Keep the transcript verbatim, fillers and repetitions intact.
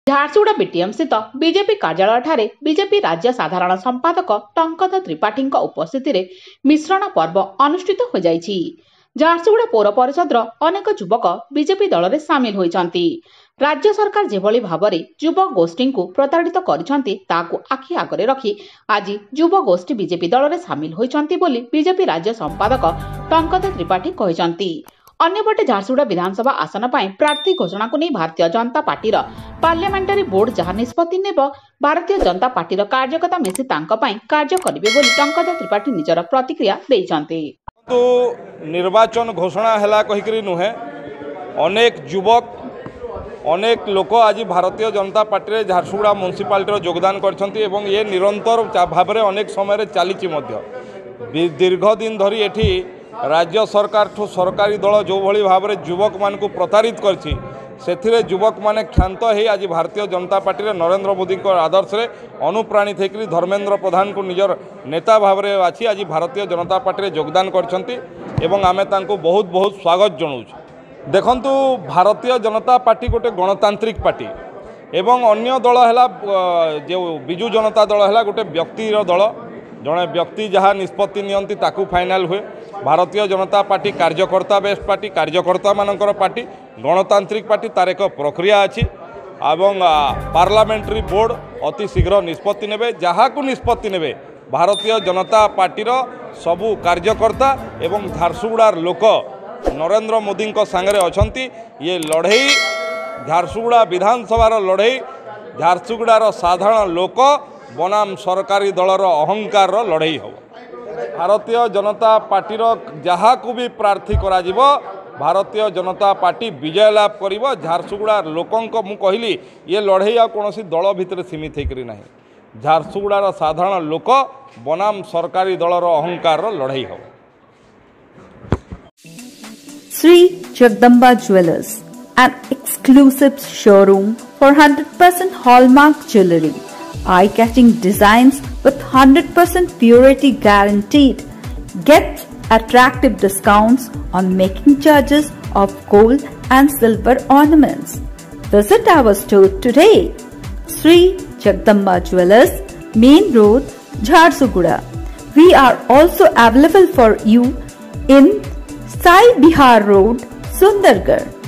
Jharsuguda BTM स्थित BJP कार्यालय ठारे बीजेपी राज्य साधारण संपादक टंकध त्रिपाठी उपस्थिति रे मिश्रण पर्व अनुष्ठित हो जाइछि। झारसुगुड़ा पौर परिषद अनेक युवक बीजेपी दल में सामिल होइछन्ति। राज्य सरकार जेभली भाबरे युवक गोष्ठी को प्रताड़ित करिछन्ति ताकु आखि आगरे रखी आज युव गोष्ठी बीजेपी दल में सामिल होइछन्ति बोली बीजेपी राज्य संपादक टंकध त्रिपाठी कहिछन्ति। अन्यपटे झारसुगुड़ा विधानसभा आसन पर प्रार्थी घोषणा को नहीं भारतीय जनता पार्टी पार्लियामेंटारी बोर्ड जहाँ निष्पत्ति नेब भारतीय जनता पार्टी कार्यकर्ता मिसी तांको पई कार्य करिवे बोली टंकध त्रिपाठी निजर प्रतिक्रिया देइछन्ति। तो निर्वाचन घोषणा हैला कहिकरी नुहे अनेक युवक अनेक लोक आज भारतीय जनता पार्टी रे झारसुगुड़ा म्युनिसिपालिटी योगदान करछन्ति एवं ये निरंतर भाव में अनेक समय चली दीर्घ दिन धरी एठी राज्य सरकार ठू सरकारी दल जो भली भाव में युवक मान को प्रताड़ित करछि सेथिरे युवक माने क्षांत है आज भारतीय जनता पार्टी रे नरेंद्र मोदी आदर्श रे अनुप्राणित होकर धर्मेंद्र प्रधान को निजर नेता भाव में अच्छी आज भारतीय जनता पार्टी रे योगदान करछन्ति एवं आमे तांको बहुत बहुत स्वागत जनाऊँ। देखंतु भारतीय जनता पार्टी गोटे गणतांत्रिक पार्टी एवं अन्य दल है जो बिजु जनता दल है गोटे व्यक्तिर दल जड़े व्यक्ति जहाँ निष्पत्ति नियंती ताकू फाइनाल हुए। भारतीय जनता पार्टी कार्यकर्ता बेस्ट पार्टी कार्यकर्ता मानकर पार्टी गणतांत्रिक पार्टी तार एक प्रक्रिया अच्छी एवं पार्लियामेंटारी बोर्ड अति शीघ्र निष्पत्ति नेबे जहाँ को निष्पत्ति नेबे भारतीय जनता पार्टी सबू कार्यकर्ता एवं झारसुगुड़ार लोक नरेंद्र मोदी सांगरे अछंती। ये लड़ई झारसुगुड़ा विधानसभार लड़ई झारसुगुड़ार साधारण लोक बनाम सरकारी दलर अहंकार लड़ई हो। भारतीय जनता पार्टीर जहाँ को भी प्रार्थी करा जिवो भारतीय जनता पार्टी विजय लाभ करिवो। झारसुगुड़ा लोकंक मु कहली ये लड़ई आ कोनोसी दल भितर सीमित होकर नहीं झारसुगुड़ार साधारण लोक बनाम सरकारी दलर अहंकार लड़ई हो। Sri Jagdamba Jewellers, an exclusive showroom for one hundred percent hallmark jewelry, eye-catching designs with one hundred percent purity guaranteed. Get attractive discounts on making charges of gold and silver ornaments. Visit our store today. Sri Jagdamba Jewellers, Main Road, Jharsuguda. We are also available for you in Sai Bihar Road, Sundargarh.